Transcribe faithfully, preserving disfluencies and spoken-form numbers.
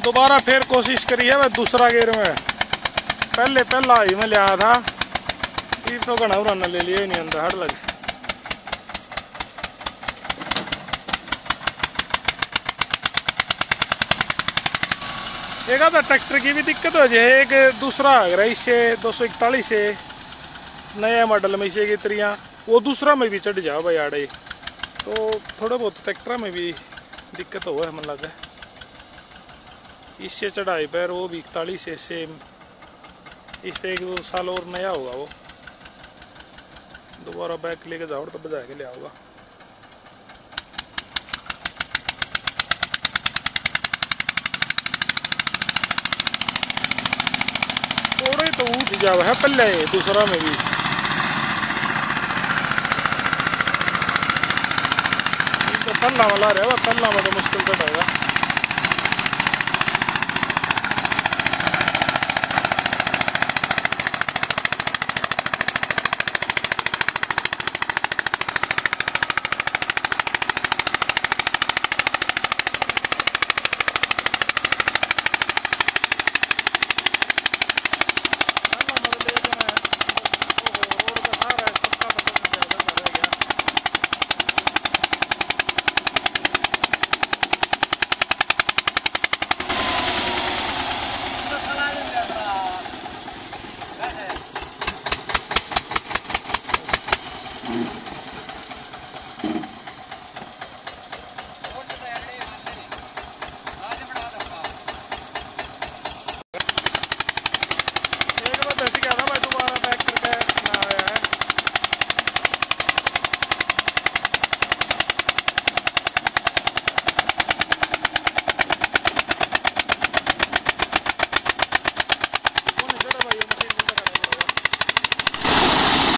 दोबारा फिर कोशिश करी है वह दूसरा गेयर में। पहले पहला ही में लिया था, ये तो घना उड़ाना ले लिया ही नहीं अंदर हट लगे। एक आधा ट्रैक्टर की भी दिक्कत हो जाए। एक दूसरा अगर इससे दो सौ इकतालीस से नया मॉडल में इसे की तरिया वो दूसरा में भी चढ़ जाओ भाई आड़े, तो थोड़ा बहुत ट्रैक्टर में भी दिक्कत हो है मन लगा। इससे चढ़ाई पर वो भी इकतालीस से सेम, इससे एक दो साल और नया होगा वो, दोबारा बैक लेके जाओ तो बजा के ले आओगा। थोड़े तो उठ जाओ है पल्ले दूसरा में भी। तो पल्ला वाला रहा, पल्ला में तो मुश्किल चढ़ाएगा।